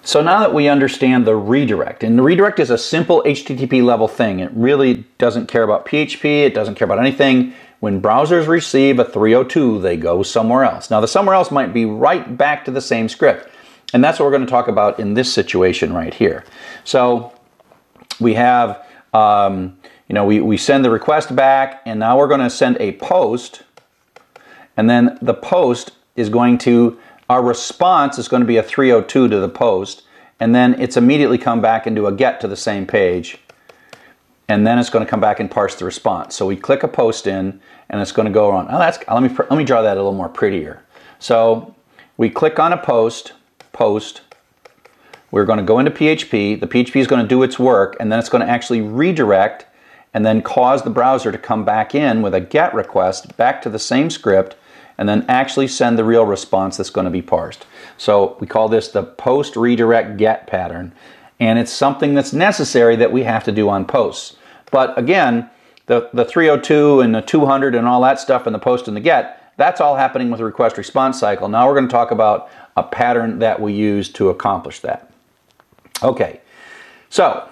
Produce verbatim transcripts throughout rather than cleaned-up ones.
So now that we understand the redirect, and the redirect is a simple H T T P level thing. It really doesn't care about P H P. It doesn't care about anything. When browsers receive a three oh two, they go somewhere else. Now the somewhere else might be right back to the same script. And that's what we're going to talk about in this situation right here. So we have, um, you know, we, we send the request back, and now we're going to send a post. And then the post is going to, our response is going to be a three oh two to the post, and then it's immediately come back and do a get to the same page, and then it's going to come back and parse the response. So we click a post in, and it's going to go on. Oh, that's, let me let me draw that a little more prettier. So we click on a post, post. We're going to go into P H P. The P H P is going to do its work, and then it's going to actually redirect, and then cause the browser to come back in with a get request back to the same script, and then actually send the real response that's going to be parsed. So we call this the post redirect get pattern, and it's something that's necessary that we have to do on posts. But again, the, the three oh two and the two hundred and all that stuff and the post and the get, that's all happening with the request response cycle. Now we're going to talk about a pattern that we use to accomplish that. Okay, so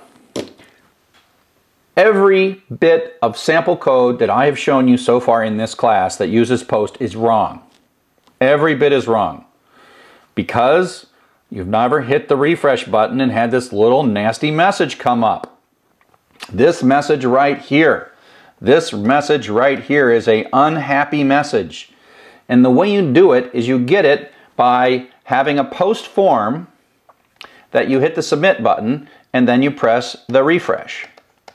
every bit of sample code that I have shown you so far in this class that uses post is wrong. Every bit is wrong. Because you've never hit the refresh button and had this little nasty message come up. This message right here. This message right here is an unhappy message. And the way you do it is you get it by having a post form that you hit the submit button and then you press the refresh.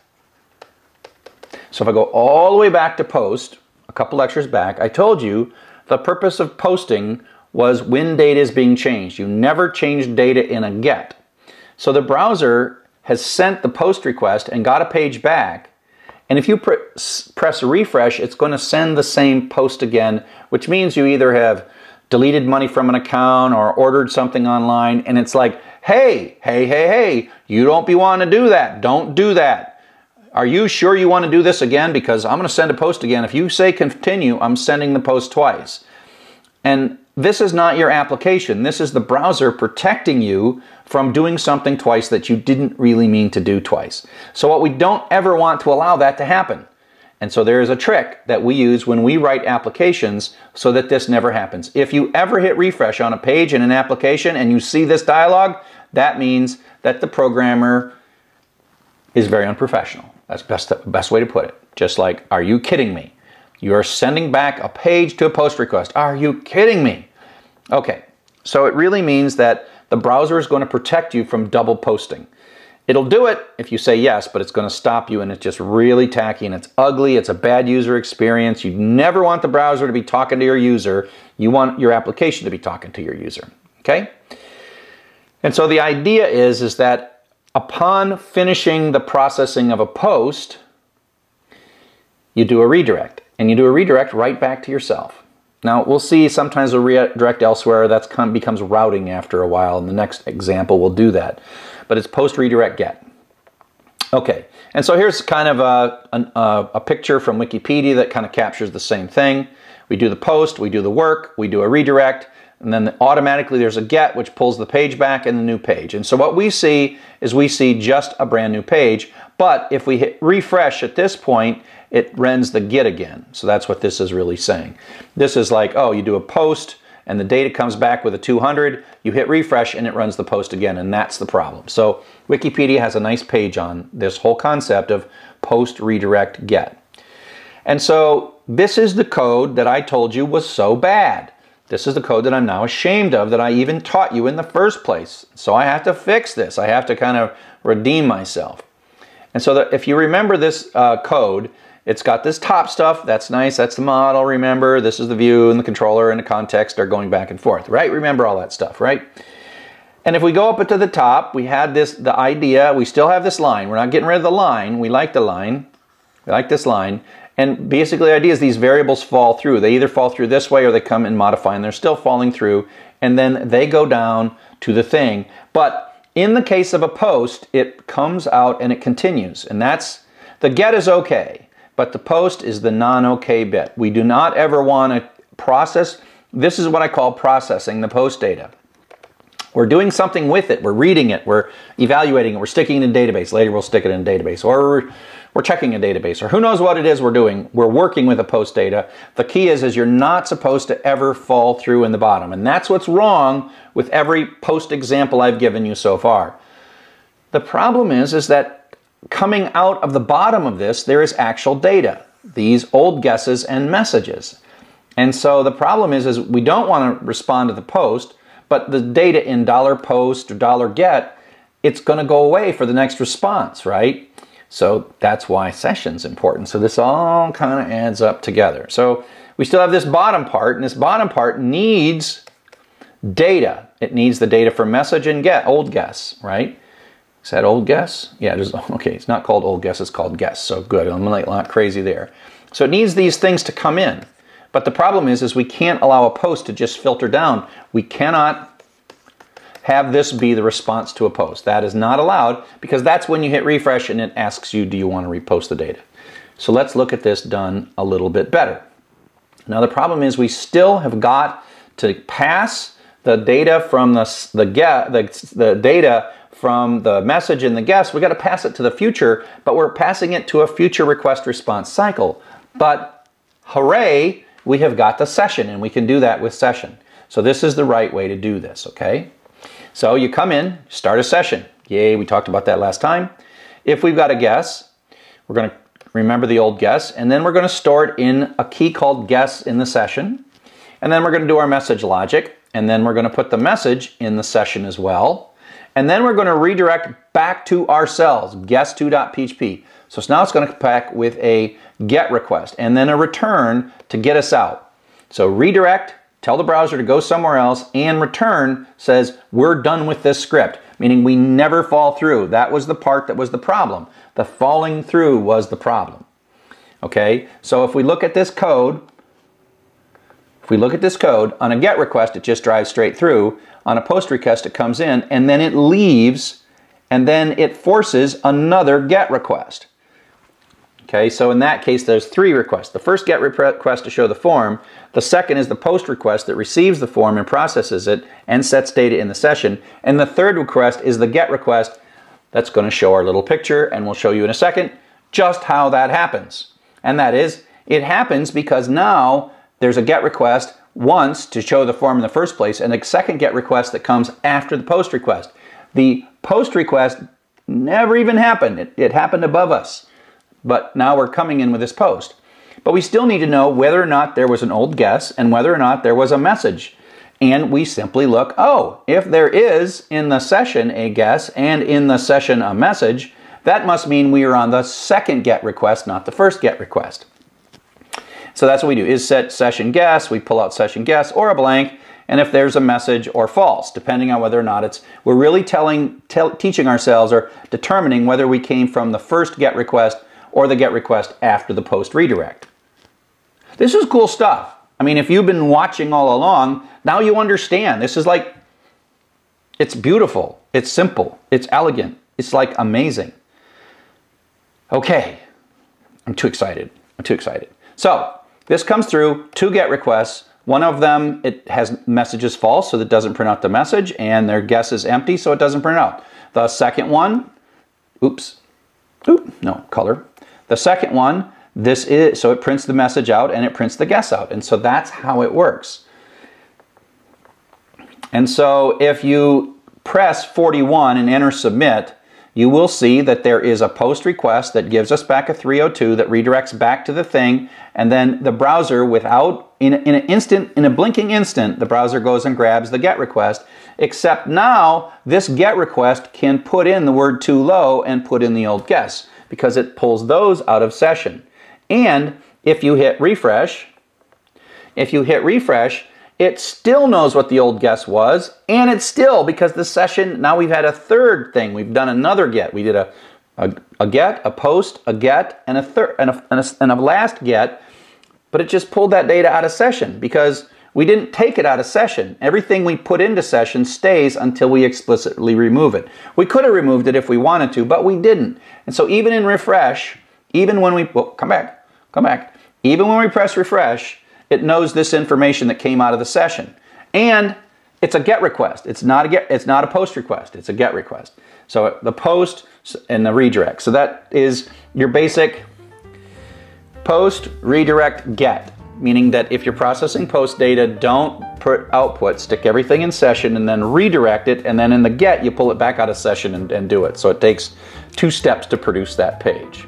So if I go all the way back to post, a couple lectures back, I told you the purpose of posting was when data is being changed. You never change data in a get. So the browser has sent the post request and got a page back, and if you pr press refresh, it's going to send the same post again, which means you either have deleted money from an account or ordered something online, and it's like, hey, hey, hey, hey, you don't be wanting to do that. Don't do that. Are you sure you want to do this again? Because I'm going to send a post again. If you say continue, I'm sending the post twice. And this is not your application. This is the browser protecting you from doing something twice that you didn't really mean to do twice. So what we don't ever want to allow that to happen. And so there is a trick that we use when we write applications so that this never happens. If you ever hit refresh on a page in an application and you see this dialog, that means that the programmer is very unprofessional. That's best best way to put it. Just like, are you kidding me? You are sending back a page to a post request. Are you kidding me? Okay, so it really means that the browser is going to protect you from double posting. It'll do it if you say yes, but it's going to stop you, and it's just really tacky and it's ugly. It's a bad user experience. You never want the browser to be talking to your user. You want your application to be talking to your user. Okay? And so the idea is, is that upon finishing the processing of a post, you do a redirect. And you do a redirect right back to yourself. Now, we'll see sometimes a redirect elsewhere. That becomes routing after a while. In the next example, we'll do that. But it's post redirect get. Okay, and so here's kind of a, a, a picture from Wikipedia that kind of captures the same thing. We do the post, we do the work, we do a redirect, and then automatically there's a get which pulls the page back and the new page. And so what we see is we see just a brand new page, but if we hit refresh at this point, it runs the get again. So that's what this is really saying. This is like, oh, you do a post and the data comes back with a two hundred, you hit refresh and it runs the post again, and that's the problem. So Wikipedia has a nice page on this whole concept of post redirect get. And so this is the code that I told you was so bad. This is the code that I'm now ashamed of that I even taught you in the first place. So I have to fix this. I have to kind of redeem myself. And so that if you remember this uh, code, it's got this top stuff. That's nice. That's the model. Remember, this is the view and the controller and the context are going back and forth, right? Remember all that stuff, right? And if we go up to the top, we had this, the idea, we still have this line. We're not getting rid of the line. We like the line. We like this line. And basically the idea is these variables fall through. They either fall through this way or they come and modify, and they're still falling through. And then they go down to the thing. But in the case of a post, it comes out and it continues. And that's, the get is okay, but the post is the non-okay bit. We do not ever want to process. This is what I call processing the post data. We're doing something with it. We're reading it. We're evaluating it. We're sticking it in a database. Later we'll stick it in a database. Or we're, we're checking a database. Or who knows what it is we're doing. We're working with a post data. The key is, is you're not supposed to ever fall through in the bottom. And that's what's wrong with every post example I've given you so far. The problem is, is that coming out of the bottom of this, there is actual data. These old guesses and messages. And so the problem is, is we don't want to respond to the post, but the data in dollar post or dollar get, it's going to go away for the next response, right? So that's why session's important. So this all kind of adds up together. So we still have this bottom part, and this bottom part needs data. It needs the data for message and get, old guess, right? Is that old guess? Yeah, it is. Okay, it's not called old guess, it's called guess. So good, I'm like not crazy there. So it needs these things to come in. But the problem is, is we can't allow a post to just filter down. We cannot have this be the response to a post. That is not allowed, because that's when you hit refresh and it asks you, do you want to repost the data? So let's look at this done a little bit better. Now the problem is we still have got to pass the data from the, the, get, the, the data from the message and the guess. We've got to pass it to the future, but we're passing it to a future request response cycle. But hooray, we have got the session, and we can do that with session. So this is the right way to do this, okay? So you come in, start a session. Yay, we talked about that last time. If we've got a guess, we're going to remember the old guess, and then we're going to store it in a key called guess in the session. And then we're going to do our message logic, and then we're going to put the message in the session as well. And then we're going to redirect back to our cells, guess two dot P H P. So now it's going to come back with a get request and then a return to get us out. So redirect, tell the browser to go somewhere else, and return says we're done with this script, meaning we never fall through. That was the part that was the problem. The falling through was the problem. Okay, so if we look at this code, if we look at this code, on a get request it just drives straight through. On a post request it comes in and then it leaves, and then it forces another get request. Okay, so in that case, there's three requests. The first get request to show the form. The second is the post request that receives the form and processes it and sets data in the session. And the third request is the get request that's going to show our little picture, and we'll show you in a second just how that happens. And that is, it happens because now there's a get request once to show the form in the first place, and a second get request that comes after the post request. The post request never even happened. It, it happened above us. But now we're coming in with this post. But we still need to know whether or not there was an old guess and whether or not there was a message. And we simply look, oh, if there is in the session a guess and in the session a message, that must mean we are on the second get request, not the first get request. So that's what we do, is set session guess, we pull out session guess or a blank, and if there's a message or false, depending on whether or not it's, we're really telling, tell, teaching ourselves or determining whether we came from the first get request or the get request after the post redirect. This is cool stuff. I mean, if you've been watching all along, now you understand. This is like, it's beautiful, it's simple, it's elegant, it's like amazing. Okay, I'm too excited, I'm too excited. So, this comes through, two get requests. One of them, it has messages false, so that doesn't print out the message, and their guess is empty, so it doesn't print out. The second one, oops, oop, no, color. The second one, this is, so it prints the message out and it prints the guess out. And so that's how it works. And so if you press forty-one and enter submit, you will see that there is a post request that gives us back a three oh two that redirects back to the thing, and then the browser, without, in, in an instant, in a blinking instant, the browser goes and grabs the get request, except now this get request can put in the word too low and put in the old guess, because it pulls those out of session. And if you hit refresh, if you hit refresh, it still knows what the old guess was, and it's still, because the session, now we've had a third thing. We've done another get. We did a, a, a get, a post, a get, and a, third, and, a, and, a, and a last get, but it just pulled that data out of session because we didn't take it out of session. Everything we put into session stays until we explicitly remove it. We could have removed it if we wanted to, but we didn't. And so even in refresh, even when we, well, come back, come back, even when we press refresh, it knows this information that came out of the session. And it's a GET request. It's not a get. It's not a POST request. It's a GET request. So the POST and the redirect. So that is your basic POST, redirect, GET. Meaning that if you're processing POST data, don't put output, stick everything in session and then redirect it, and then in the GET you pull it back out of session and, and do it. So it takes two steps to produce that page.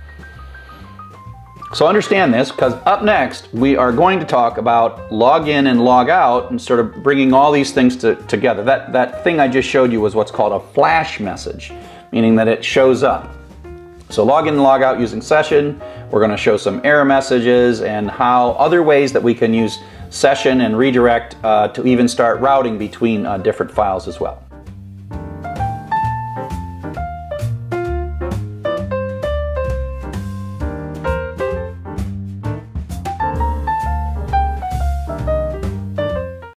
So understand this, because up next we are going to talk about log in and log out and sort of bringing all these things to, together. That, that thing I just showed you was what's called a flash message, meaning that it shows up. So log in and log out using session. We're going to show some error messages and how other ways that we can use session and redirect uh, to even start routing between uh, different files as well.